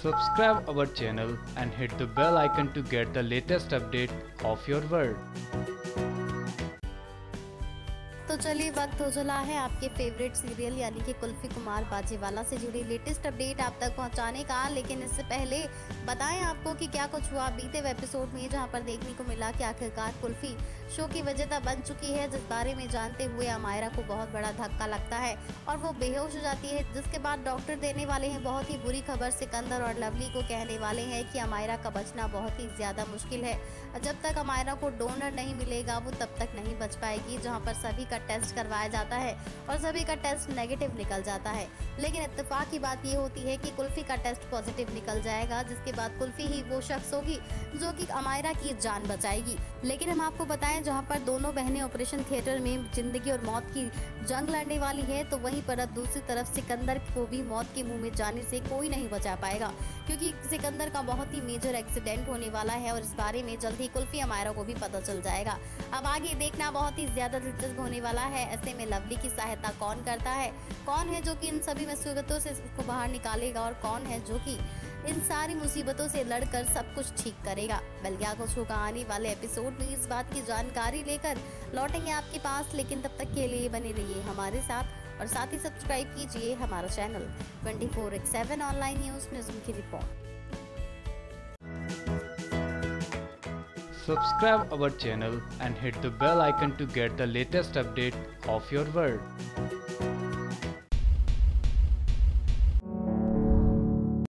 Subscribe our channel and hit the bell icon to get the latest update of your world. तो चलिए वक्त हो चला है आपके फेवरेट सीरियल यानी कि कुल्फी कुमार बाजीवाला से जुड़ी लेटेस्ट अपडेट आप तक पहुंचाने का। लेकिन इससे पहले बताएं आपको कि क्या कुछ हुआ बीते एपिसोड में, जहां पर देखने को मिला कि आखिरकार कुल्फी शो की विजेता बन चुकी है, जिस बारे में जानते हुए अमायरा को बहुत बड़ा धक्का लगता है और वो बेहोश हो जाती है। जिसके बाद डॉक्टर देने वाले हैं बहुत ही बुरी खबर। सिकंदर और लवली को कहने वाले हैं कि अमायरा का बचना बहुत ही ज्यादा मुश्किल है। जब तक अमायरा को डोनर नहीं मिलेगा वो तब तक नहीं बच पाएगी। जहाँ पर सभी का टेस्ट करवाया जाता है और सभी का टेस्ट नेगेटिव निकल जाता है, लेकिन इत्तेफाक की बात ये होती है कि कुल्फी का टेस्ट पॉजिटिव निकल जाएगा, जिसके बाद कुल्फी ही वो शख्स होगी जो कि अमायरा की जान बचाएगी। लेकिन हम आपको बताएं, जहां पर दोनों बहनें ऑपरेशन थिएटर में जिंदगी और मौत की जंग लड़ने वाली है, तो वहीं पर अब दूसरी तरफ सिकंदर को भी मौत के मुंह में जाने से कोई नहीं बचा पाएगा, क्योंकि सिकंदर का बहुत ही मेजर एक्सीडेंट होने वाला है और इस बारे में जल्द ही कुल्फी अमायरा को भी पता चल जाएगा। अब आगे देखना बहुत ही ज्यादा दिलचस्प होने वाला है। ऐसे में लवली की सहायता कौन करता है, कौन है जो कि इन सभी मुसीबतों से उसको बाहर निकालेगा और कौन है जो कि इन सारी मुसीबतों से लड़कर सब कुछ ठीक करेगा। बल्कि क्या कुछ होगा आने वाले एपिसोड में, इस बात की जानकारी लेकर लौटेंगे आपके पास। लेकिन तब तक के लिए बने रहिए हमारे साथ और साथ ही सब्सक्राइब कीजिए हमारा चैनल 24/7 ऑनलाइन न्यूज न्यूज़ की report. Subscribe our channel and hit the bell icon to get the latest update of your world.